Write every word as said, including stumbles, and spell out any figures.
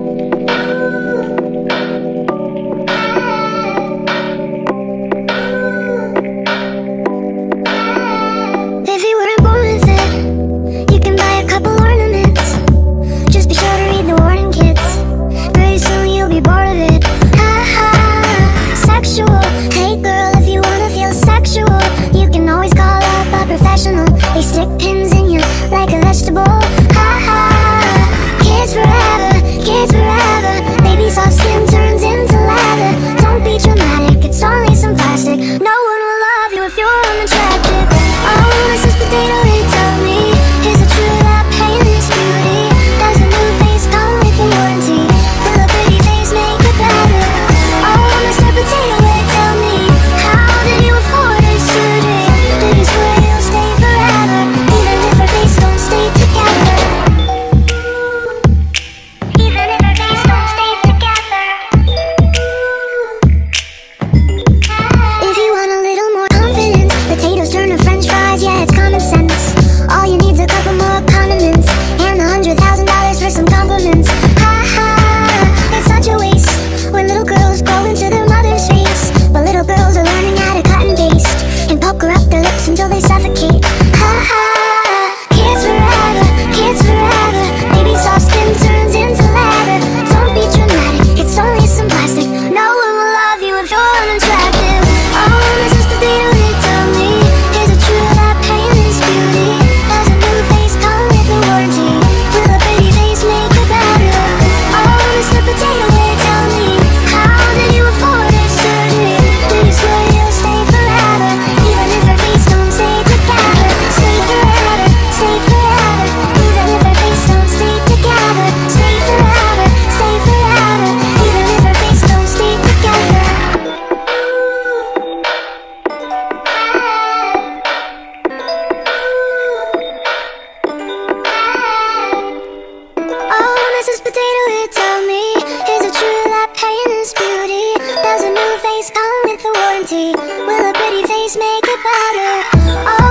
They stick pins in you like a vegetable. Ha ha. Kids forever, kids forever. Baby soft skin turns into lather. Don't be dramatic, it's only some plastic. No one will love you if you're unattractive. Oh, Missus Potato Head, tell me, is it true that pain is beauty? Does a new face come with a warranty? Will a pretty face make it better? Oh, Mister Potato Head, tell me, how did you afford this surgery? Do you swear you'll stay forever, even if our face don't stay together? Even if our face don't stay together. If you want a little more confidence, potatoes turn to french fries, yeah, it's common sense. All you need's a couple more condiments and a hundred thousand dollars for some compliments. Ha ha, it's such a waste when little girls grow into their mother's face. But little girls are learning how to cut and paste and pucker up their lips until they suffocate. Ha ha, kids forever, kids forever. Baby soft skin turns into lather. Don't be dramatic, it's only some plastic. No one will love you if you're unattractive. Oh, Missus Potato Head, tell me, is it true that pain is beauty? Does a new face come with a warranty? Will a pretty face make it better? Oh, Mister Potato Head, tell me, how did you afford this surgery? Do you swear you'll stay forever, even if our face don't stay together? Stay forever, stay forever, even if our face don't stay together. Stay forever, stay forever, even if our face don't stay together. Oh, Missus Potato Head, tell me, is it true that pain is beauty? Does a new face come with a warranty? Will a pretty face make it better? Oh,